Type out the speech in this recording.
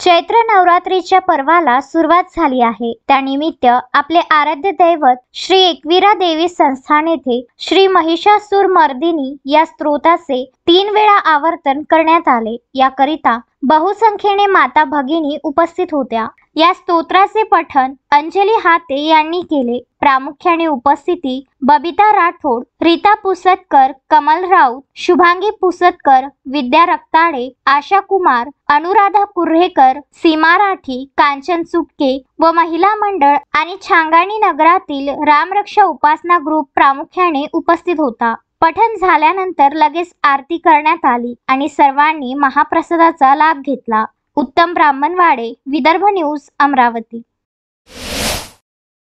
चैत्र नवरात्रीच्या पर्वाला सुरुवात झाली आहे। त्यानिमित्त आपले आराध्य दैवत श्री एकविरा देवी संस्थान येथे श्री महिषासुर मर्दिनी या स्तोत्राचे 3 वेळा आवर्तन करण्यात आले। याकरिता बहुसंख्येने माता भगिनी उपस्थित होत्या। या स्तोत्राचे पठण अंजली हाते यांनी केले। प्रामुख्याने उपस्थिती बबिता राठोड, रीता पुसतकर, कमल राऊत, शुभांगी पुसतकर, विद्या रक्ताडे, आशा कुमार, अनुराधा कुर्हेकर, सीमा राठी, कांचन सुटके व महिला मंडळ आणि छांगाणी नगरातील रामरक्षा उपासना ग्रुप प्रामुख्याने उपस्थित होता। पठण झाल्यानंतर लगेच आरती करण्यात आली आणि सर्वांनी महाप्रसादाचा लाभ घेतला। उत्तम ब्राह्मणवाडे, विदर्भ न्यूज, अमरावती।